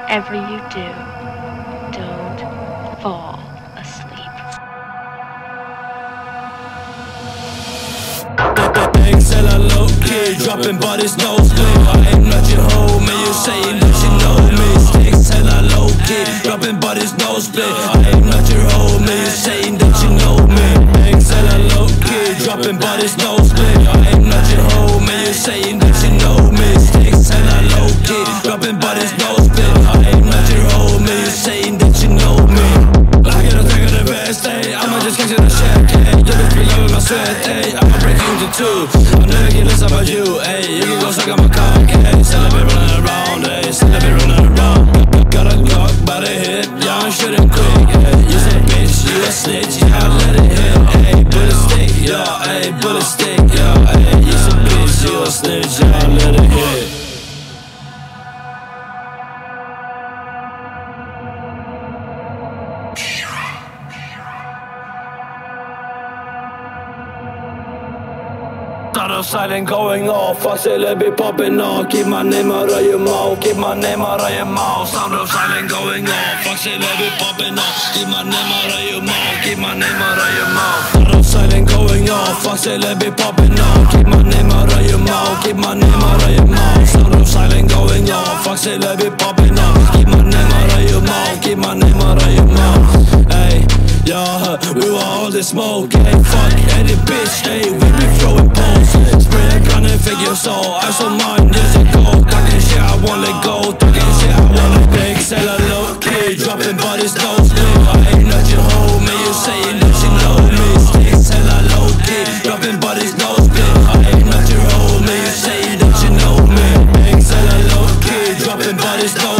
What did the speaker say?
whatever you do, don't fall asleep. Hella low-key, dropping bodies, no split. I ain't not your homie, you saying that you know me. Sticks hella low-key, dropping bodies, no split. I ain't not your homie, you saying that you know me. Sticks hella low-key, dropping bodies, no split. I ain't not your homie, you saying that you know me. Sticks hella low-key, dropping bodies, no split. I ain't not your homie, you saying that you know me. I get a thing of the best, ayy. I'ma just catch it a check, ayy. You bitch be loving my sweat, ayy. I'ma break into two. I'll never get less about you, ayy. You can go suck on my cock, ayy. Celebrate running around, ayy. Celebrate running around. Got a Glock by the hip, yeah, I'm shooting quick, ayy. You say bitch, you a snitch, yeah, I let it hit, ayy. Bullet stick, yeah, ayy. Bullet stick, yeah, ayy. You say bitch, you a snitch, yeah, I let it hit. Start of silent going off, I say let me popping off. Keep my name out of your mouth, keep my name out of your mouth. Sound of silent going off, I say let me popping off. Keep my name out of your mouth, keep my name out of your mouth. Sound of silent going off, I say let me popping off. Keep my name out of your mouth, keep my name out of your mouth. Sound of silent going off, I say let me popping off. Keep my name out of your mouth, keep my name out of your mouth. Hey, yeah, we were all the smoke, hey, fuck any bitch, hey, we be throwing balls. Spray a gun and figure soul. I saw mine years ago. Talking shit, I won't let go. Talking shit, I wanna big. Sell a low-key, dropping bodies, no split. I ain't not your homie, you saying that you know me. Sticks hella low-key, dropping bodies, no split. I ain't not your homie, you saying that you know me. Sell a low-key, dropping bodies, no